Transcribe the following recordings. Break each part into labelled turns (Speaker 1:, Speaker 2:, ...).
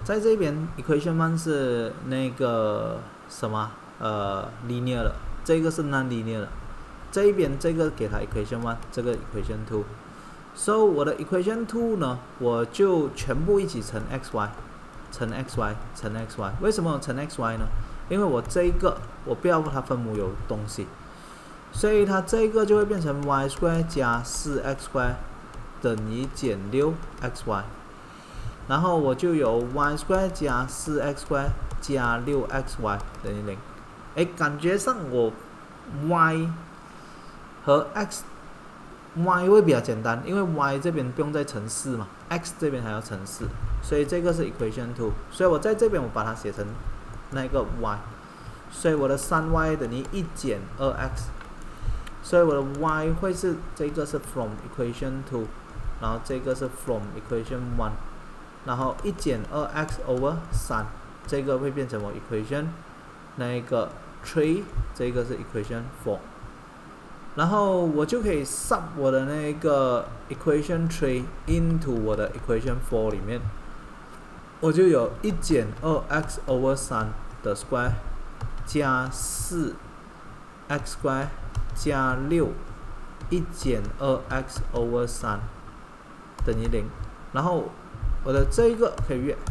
Speaker 1: 在这边 equation 1是那个什么linear 的，这个是 non-linear 的。这一边这个给它 equation 1，这个 equation 2。So 我的 equation 2呢，我就全部一起乘 xy， 乘 xy， 乘 xy。为什么乘 xy 呢？因为我这一个我不要它分母有东西，所以它这个就会变成 y² 加 4x² 等于减 6xy。然后我就有 y² 加 4x² 加 6xy 等于0。哎，感觉上我 y 和 y 会比较简单，因为 y 这边不用再乘4嘛 ，x 这边还要乘4，所以这个是 equation 2。所以我在这边我把它写成那个 y， 所以我的 3y 等于1减 2x， 所以我的 y 会是这个是 from equation 2， 然后这个是 from equation 1。然后1减 2x over 3， 这个会变成我 equation 那个 3， 这个是 equation 4。然后我就可以 sub 我的那个 equation 3 into 我的 equation 4里面，我就有1减 2x over 3的 square 加 4x square 加6， 1减 2x over 3等于0。然后我的这一个可以约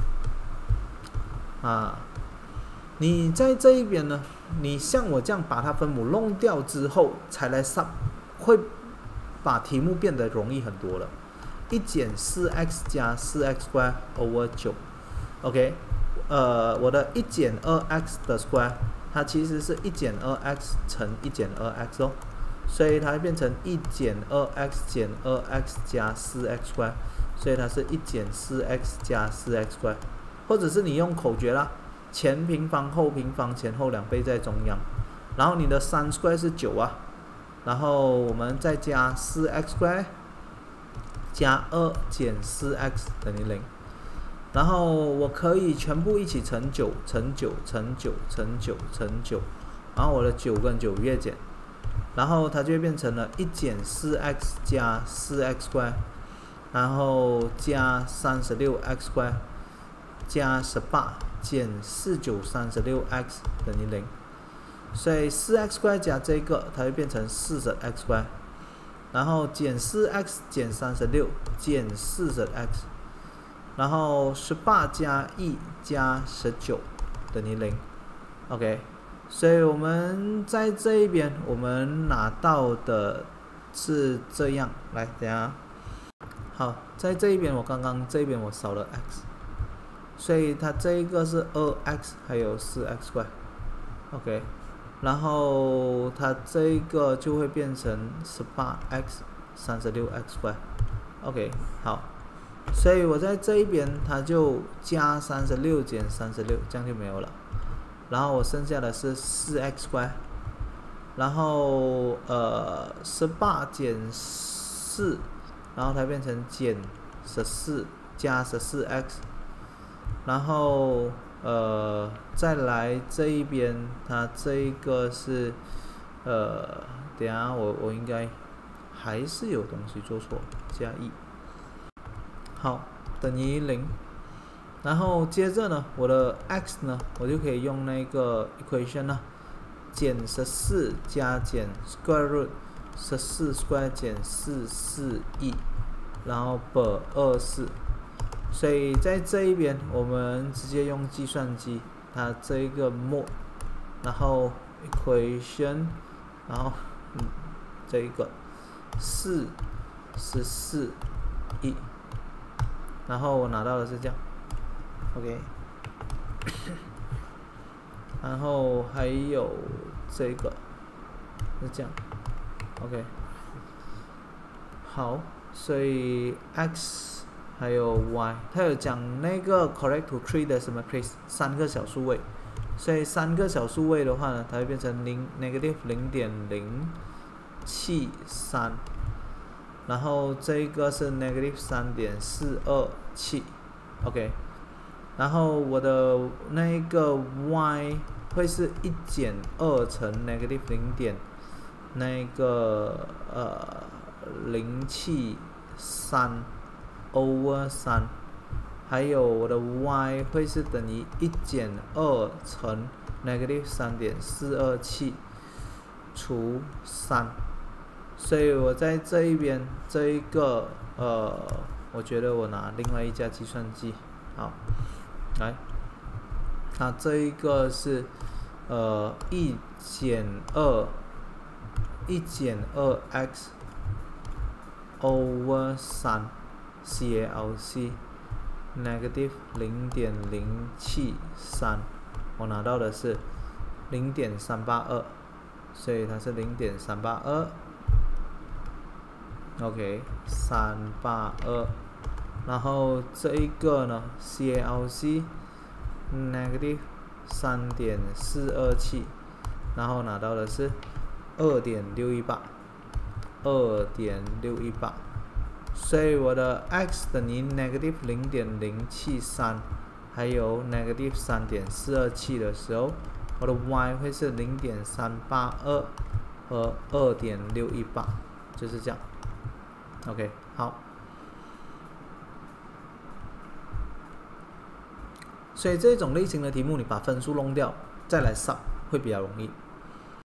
Speaker 1: 你在这一边呢，你像我这样把它分母弄掉之后才来 sub， 会把题目变得容易很多了。1减 4x 加 4x square over 9 ，OK， 我的1减 2x 的 square， 它其实是1减 2x 乘1减 2x 哦，所以它会变成1减 2x 减 2x 加 4x square。所以它是1减 4x 加 4x square， 或者是你用口诀啦，前平方后平方前后2倍在中央，然后你的3 square 是9啊，然后我们再加 4x square 加2减 4x 等于0，然后我可以全部一起乘9乘9乘9乘9乘9，然后我的9跟9越减，然后它就会变成了1减 4x 加 4x square。然后加 36x square 加18减49 36x 等于0，所以 4x square 加这个它会变成40x square， 然后减 4x 减36减40x， 然后18加1加19等于0。OK， 所以我们在这一边我们拿到的是这样，来等一下。好，在这一边我刚刚这边我少了 x， 所以它这一个是 2x 还有 4x square， OK， 然后它这一个就会变成 18x 36x square， OK， 好，所以我在这一边它就加36减36，这样就没有了，然后我剩下的是 4x square， 然后18减4。然后它变成减14加14x， 然后再来这一边，它这一个是等下我应该还是有东西做错，加1，好，等于0。然后接着呢，我的 x 呢，我就可以用那个 equation 呢，减14加减 square root 14 square 减441，然后 per 24，所以在这一边我们直接用计算机，它这一个 mode， 然后 equation， 然后这一个4 14 1，然后我拿到的是这样 ，OK， 然后还有这个是这样。OK， 好，所以 x 还有 y， 它有讲那个 correct to 3 decimal place 3个小数位，所以3个小数位的话呢，它会变成negative 0.073， 然后这个是 negative 3.427 ，OK， 然后我的那个 y 会是1减2乘 negative 0.073 over 3， 还有我的 y 会是等于1减2乘 -3.427 除3，所以我在这一边这一个我觉得我拿另外一家计算机，好，来，那这一个是1减2 x over 3 CALC -0.073，我拿到的是0.382，所以它是0.382。OK， 382，然后这一个呢 ，CALC -3.427，然后拿到的是2.618，所以我的 x 等于 -0.073，还有 -3.427 的时候，我的 y 会是0.382和2.618，就是这样。OK， 好，所以这种类型的题目，你把分数弄掉，再来sub会比较容易。